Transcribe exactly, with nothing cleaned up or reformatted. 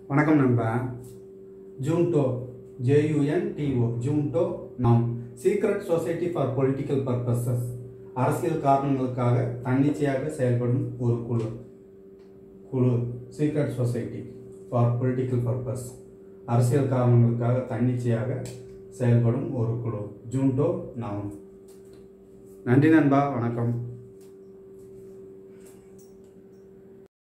வணக்கம் நண்பா. ஜூன்டோ J U N T O junto நாம் secret society for political purposes அரசியல் காரணங்களுக்காக தன்னிச்சையாக செயல்படும் ஒரு குழு குழு secret society for political purpose அரசியல் காரணங்களுக்காக தன்னிச்சையாக செயல்படும் ஒரு குழு ஜூன்டோ நாம். நன்றி நண்பா, வணக்கம்.